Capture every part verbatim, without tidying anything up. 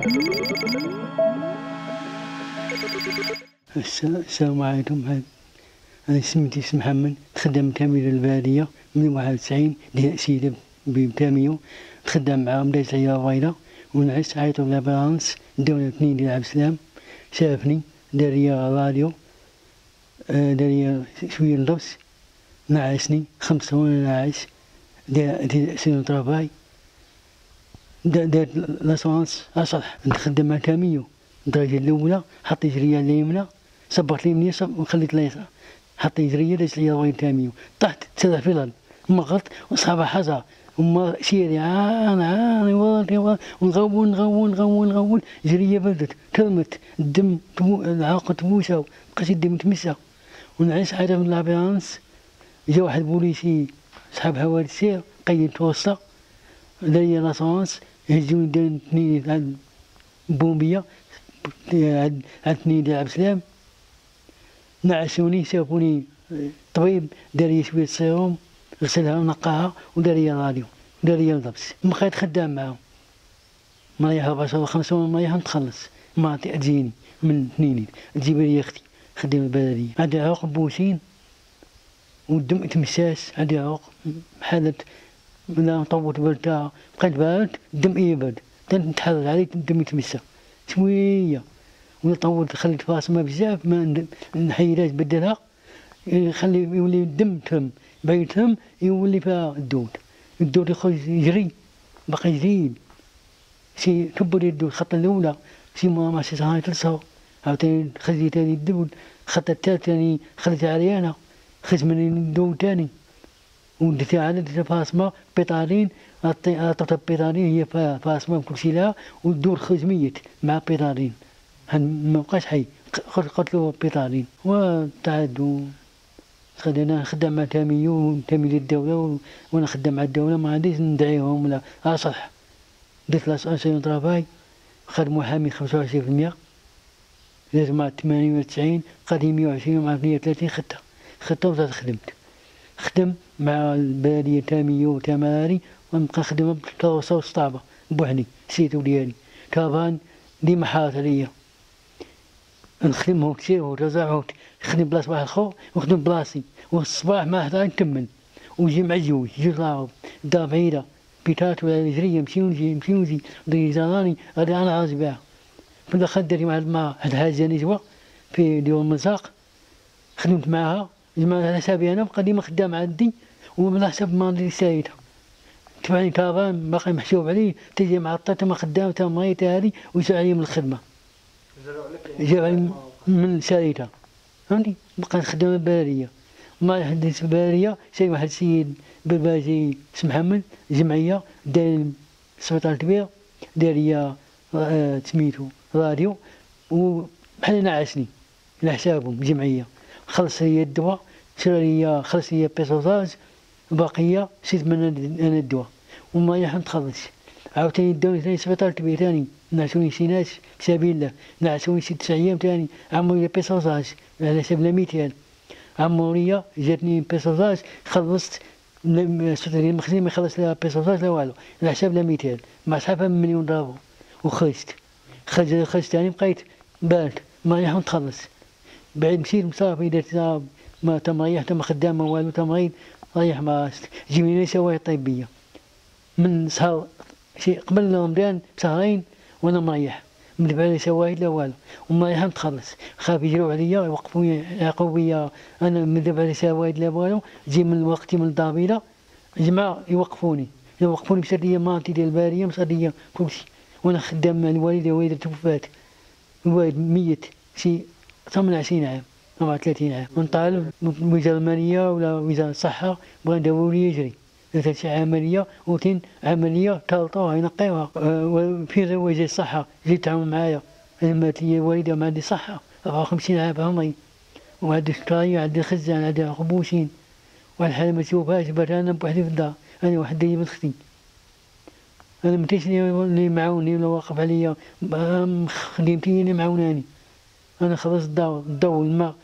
السلام عليكم. أنا سميتي اسم محمد، تخدم تامين البلدية من واحد وتسعين سيدة بتاميو، تخدم معاهم دايز عليا فايدة ونعس عيطوا لابرانس الدولة اثنين ديال عبد السلام شافني داريا راديو داريا شوية ندرس نعسني خمسة وانا ناعس دار سينو طرافاي دار لاسونس أصلح نتخدم مع تاميو الدرجة الأولى حطيت ريال اليمنى صبرت اليمنى وخليت اليسار حطيت ريال دازت ليا وين تاميو طحت تسرع في الأرض مغلط وصحابها حزر وما سيري عان عان ونغول نغول نغول نغول جرية بردت ترمت الدم العاقة تبوسة بقيت الدم تمسة ونعيش عارف من لابيرانس جا واحد بوليسي صحاب هواري السير قيد توسط دايا لاسونس هزوني داير تنين بومبية عند اثنين ديال عبد السلام نعسوني شافوني طبيب داري شوية سيروم غسلها ونقاها وداريا راديو وداريا لبس بقيت خدام معاهم مريحة باش خمسة مريحة نتخلص ما تجيني من اثنين تجيب لي اختي خدام البلدية عندها عوق بوسين والدم تمساس عندها عوق حالة لا نطوط بردها بقيت بارد الدم يبرد تنتحرر عليه الدم يتمسى شوية ونطول خليت فاطمة بزاف ما نحيدهاش بدلها يخلي يولي الدم تهم باغي تهم يولي فيها الدود الدود يخرج يجري باقي جديد شي كبر الدود الخطة الأولى شي ماما شي هاي تلصق عاوتاني خزيت هذه الدود الخطة الثالثة تاني خليتها عريانة خرج من الدود تاني وديتها على فاطمة بيطارين عطيتها بيطارين هي فاطمة بكل شي لها والدور خرج ميت مع بيطارين ما بقاش حي قتلوا بيطارين وتعدوا خدنا خدام مع تاميو تامي للدولة وانا خدام مع الدولة ما عنديش ندعيهم ولا اصح درت لاسونسيون طرافاي خد محامي خمسة وعشرين في المية لازم مع ثمانية وتسعين قضي مية وعشرين مع اثنين وثلاثين خدتها خدتها وزاد خدمت خدم مع البلدية تاميو تماري ونبقى نخدم بتواصل سطابة بوحدي سيتو ديالي كابان ديما حاط عليا نخدمهم كثير وتزعوت نخدم بلاص واحد خو ونخدم بلاصي والصباح ما حدا نكمل ونجي مع الجوج جوج لاعب دا بعيدة بيتات ولا جرية نمشي ونجي نمشي ونجي دري زراني غادي أنا عازي بها في الآخر دري مع مع هاد هازاني جوا في ديوان المزاق خدمت معاها جماعة على حسابي أنا بقى ديما خدام عندي وعلى حسب ما ندير سايتها تبعني كابان باقي محسوب عليه تجي مع الطيطة ما خدام تا مريتها هذه ويسوي علي من الخدمة جاب علي من سايتها فهمتي بقى نخدم البلدية ما يحدث البلدية شي واحد سيد برباجي اسم محمد جمعية داير سبيطار كبير داير آه سميتو راديو وبحال نعسني على حسابهم جمعية خلص لي الدواء شرا لي خلص لي بيسوزاج باقية شيت من أنا الدواء وما يحن نتخلص عاوتاني داوني ثاني سبيطار كبير ثاني نعسوني شي ناس بسبيل الله نعسوني شي تسع أيام ثاني عمرو لي بيسوزاج على حساب الميتين عمورية جاتني بيسوزاج خلصت المخزن ما يخلص لها بيسوزاج لا والو على حساب الميتين مع صحابها من مليون درهم وخرجت خرجت خرجت ثاني بقيت بارد ما يحن نتخلص بعد مشيت مصافي درت ما تمريح تم خدام ما والو تمريض ريح ما جيني لي سوايع طبية من شهر شي قبل رمضان بشهرين وانا مريح مدفع لي سوايع لا والو ومريح نتخلص خاف يجروا عليا يوقفوني يعاقبوا بيا انا مدفع لي سوايع لا والو جي من وقتي من الضابيله جماعه يوقفوني يوقفوني بسرديه مالتي ديال الباريه مسرديه كلشي وانا خدام مع الوالده والدة توفات الوالد ميت شي ثمانية وعشرين عام أربعة وثلاثين عام ونطالب وزارة المالية ولا وزارة الصحة بغا نداولو لي يجري درت شي عملية وتين عملية تلطوها ينقيوها في غير وزارة الصحة جيت تعاون معايا أنا مات لي الوالدة ما عندي صحة أربعة وخمسين عام عمري وعندي سكراية عندي خزان عندي عقبوسين والحالة ما تشوفهاش بات أنا بوحدي في الدار أنا وحدي بنت أختي أنا متيش اللي معاوني ولا واقف عليا خدمتي اللي معاوناني أنا خلصت الضوء الضوء الماء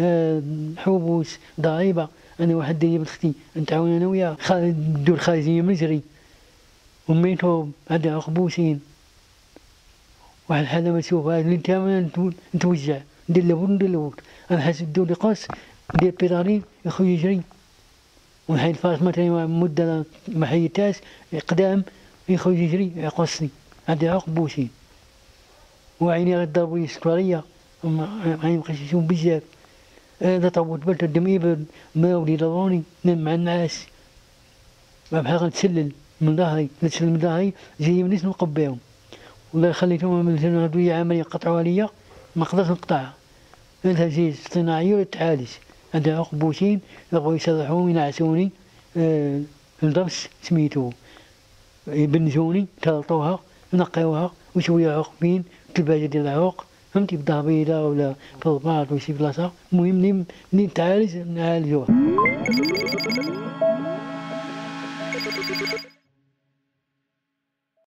حبوس ضريبة أنا واحد داير بنت أختي نتعاون أنا وياها الدور خارجية من جري وميتهم عندها عقبوسين واحد الحالة مسوفة اللي انت نتوجع ندير لابد ندير لابد. أنا حاسب الدولي قاس ندير بيرالين يخو يجري ونحيد الفاس مثلا مدة ما حيدتهاش قدام يخرج يجري يقصني عندي عقب بوسين وعيني غضربوا لي السكرية عيني مبقاش يشوف بزاف. هذا طبوت بلت الدم يبرد ما ولي ضروني نام مع النعاس بحال غنتسلل من ظهري نتسلل من ظهري جاي منيش نوقف بيهم والله خليتهم من هادو لي عملية قطعوا عليا ما قدرتش نقطعها. هذا جي اصطناعي ولا تعالج عندي عقب بوسين بغاو يسرحوني ينعسوني آه الضرس سميتو يبنجوني تلطوها نقيوها وشوية عقبين تلباجة ديال العوق فهمتي بدا بيضا ولا في الباط ولا شي بلاصة المهم منين منين تعالج نعالجوها.